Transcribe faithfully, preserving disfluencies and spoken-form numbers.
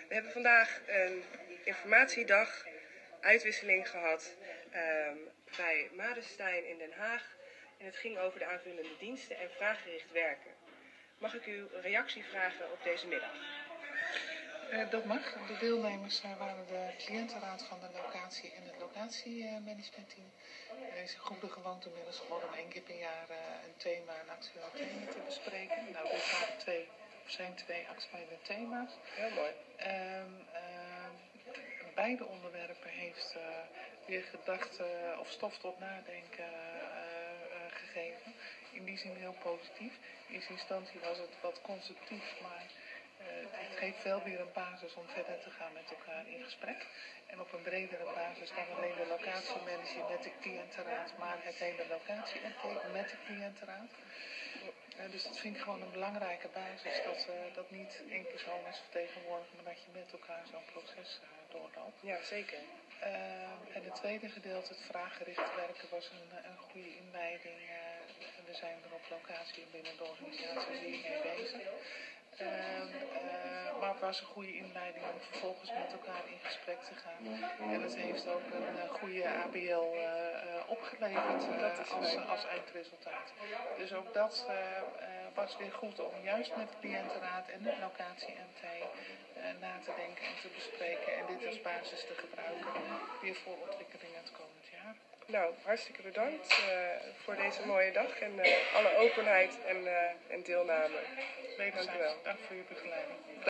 We hebben vandaag een informatiedag, uitwisseling gehad um, bij Madestein in Den Haag. En het ging over de aanvullende diensten en vraaggericht werken. Mag ik uw reactie vragen op deze middag? Uh, dat mag. De deelnemers uh, waren de cliëntenraad van de locatie en het locatiemanagementteam. Er is een goede gewoonte inmiddels geworden om één keer per jaar uh, een thema, een actueel thema te bespreken. Nou, dit waren twee, of zijn twee actuele thema's. Heel mooi. Um, uh, beide onderwerpen heeft uh, weer gedachten of stof tot nadenken uh, uh, gegeven. In die zin heel positief. In eerste instantie was het wat constructief, maar Uh, het geeft wel weer een basis om verder te gaan met elkaar in gesprek. En op een bredere basis dan alleen de locatiemanager met de cliëntenraad, maar het hele locatie-M T met de cliëntenraad. Uh, dus dat vind ik gewoon een belangrijke basis, dat uh, dat niet één persoon is vertegenwoordigd, maar dat je met elkaar zo'n proces uh, doorloopt. Ja, zeker. Uh, en het tweede gedeelte, het vraaggericht werken, was een, een goede inleiding. Uh, we zijn er op locatie en binnen de organisatie hiermee bezig. Uh, uh, maar het was een goede inleiding om vervolgens met elkaar in gesprek te gaan. En het heeft ook een uh, goede A B L uh, uh, opgeleverd uh, als, als eindresultaat. Dus ook dat uh, uh, was weer goed om juist met de cliëntenraad en de locatie-M T uh, na te denken en te bespreken. En dit als basis te gebruiken weer voor ontwikkelingen het komend jaar. Nou, hartstikke bedankt uh, voor deze mooie dag en uh, alle openheid en, uh, en deelname. Wederzijds, dank voor uw begeleiding.